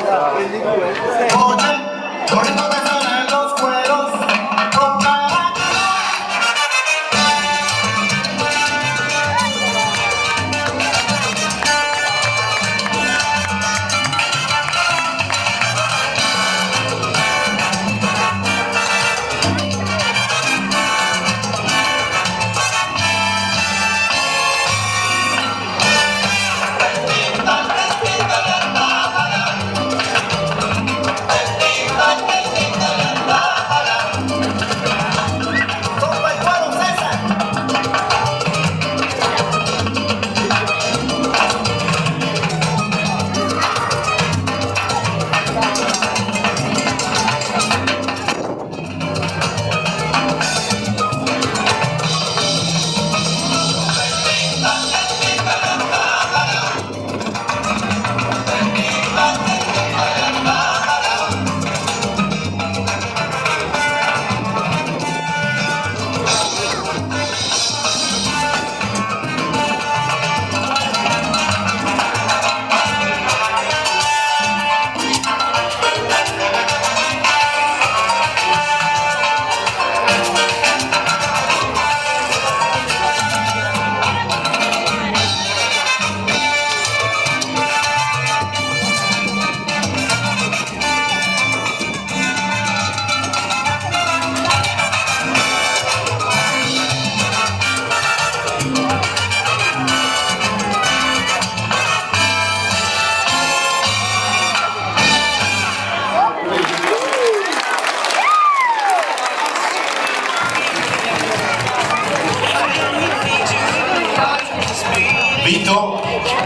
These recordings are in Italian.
Vito,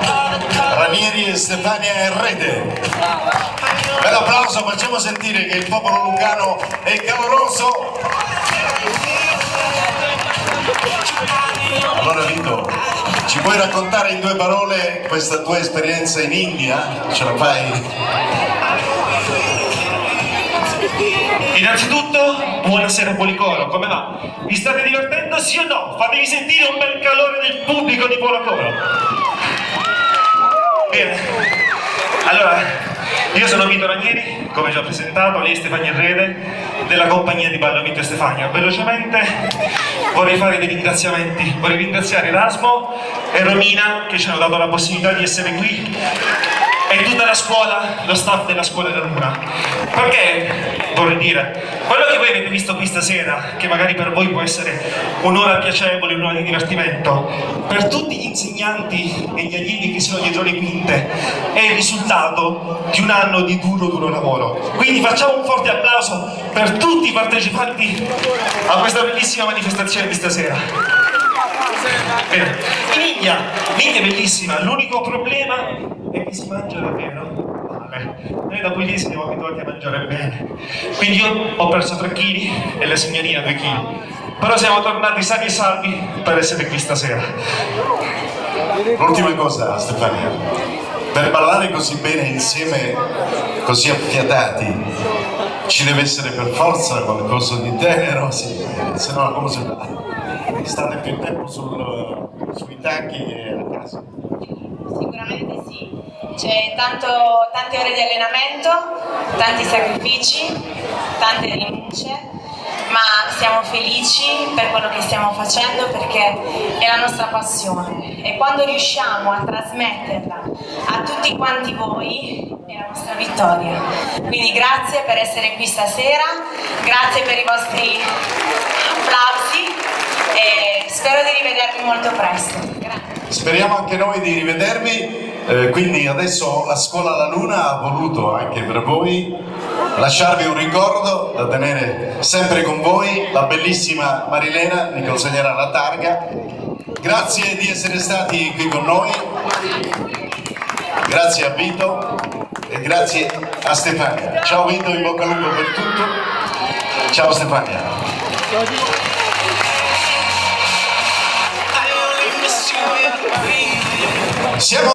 Ranieri e Stefania Errede. Bel applauso, facciamo sentire che il popolo lucano è caloroso. Allora Vito, ci puoi raccontare in 2 parole questa tua esperienza in India? Ce la fai? Innanzitutto, buonasera Policoro, come va? Vi state divertendo sì o no? Fatevi sentire un bel calore del pubblico di Policoro. Bene, allora, io sono Vito Ranieri, come già presentato, lei è Stefania Errede, della compagnia di ballo Vito e Stefania. Velocemente vorrei fare dei ringraziamenti, vorrei ringraziare Erasmo e Romina che ci hanno dato la possibilità di essere qui e tutta la scuola, lo staff della scuola della Luna. Perché, vorrei dire, quello che voi avete visto qui stasera, che magari per voi può essere un'ora piacevole, un'ora di divertimento, per tutti gli insegnanti e gli allievi che sono dietro le quinte, è il risultato di un anno di duro lavoro. Quindi facciamo un forte applauso per tutti i partecipanti a questa bellissima manifestazione di stasera. Bene. L'India è bellissima, l'unico problema è che si mangia davvero male. Noi da pugliesi siamo abituati a mangiare bene. Quindi io ho perso 3 kg e la signorina 2 kg. Però siamo tornati sani e salvi per essere qui stasera. L'ultima cosa, Stefania, per ballare così bene insieme, così affiatati, ci deve essere per forza qualcosa di tenero, sì, se no come si fa? State più tempo sui tacchi e a casa? Sicuramente sì, c'è tante ore di allenamento, tanti sacrifici, tante rinunce, ma siamo felici per quello che stiamo facendo perché è la nostra passione e quando riusciamo a trasmetterla a tutti quanti voi è la nostra vittoria. Quindi grazie per essere qui stasera, grazie per i vostri applausi e spero di rivedervi molto presto. Grazie. Speriamo anche noi di rivedervi, quindi adesso la scuola La Luna ha voluto anche per voi lasciarvi un ricordo da tenere sempre con voi. La bellissima Marilena vi consegnerà la targa. Grazie di essere stati qui con noi, grazie a Vito e grazie a Stefania. Ciao Vito, in bocca al lupo per tutto. Ciao Stefania. Siamo